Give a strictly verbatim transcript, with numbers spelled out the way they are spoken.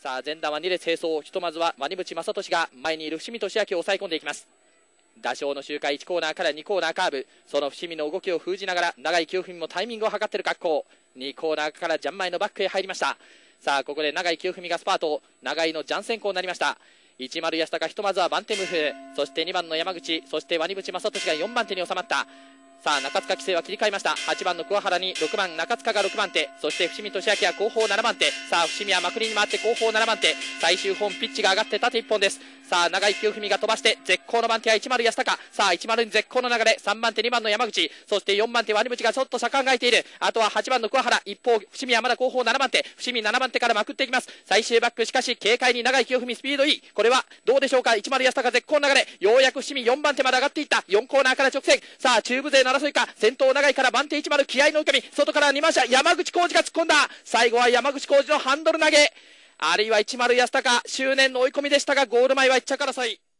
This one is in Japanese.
さあ前段はに列並走、ひとまずは鰐淵正俊が前にいる伏見俊明を抑え込んでいきます。打賞の周回いちコーナーからにコーナーカーブ、その伏見の動きを封じながら長井清文もタイミングを図っている格好。にコーナーからジャンマイのバックへ入りました。さあここで長井清文がスパート、長井のジャン先行になりました。いち丸安高、ひとまずはバンテムフ、そしてにばんの山口、そして鰐淵正俊がよんばん手に収まった。さあ中塚規制は切り替えました。はちばんの桑原にろくばん中塚がろくばん手、そして伏見俊明は後方ななばん手。さあ伏見はまくりに回って後方ななばん手、最終本ピッチが上がって縦いっぽんです。さあ長井清文が飛ばして絶好の番手はいち丸安高。さあいち丸に絶好の流れ、さんばん手にばんの山口、そしてよんばん手鰐淵がちょっと車間が空いている。あとははちばんの桑原、一方伏見はまだ後方ななばん手、伏見ななばん手からまくっていきます。最終バックしかし軽快に長井清文スピードいい。これはどうでしょうか。いち丸安高絶好の流れ、ようやく伏見よんばん手まで上がっていった。よんコーナーから直線。さあ中部勢の争いか。先頭長井から番手いち丸気合の受け身、外からにまん車山口浩二が突っ込んだ。最後は山口浩二のハンドル投げ、あるいはいち丸安高執念の追い込みでしたがゴール前はいっ着争い。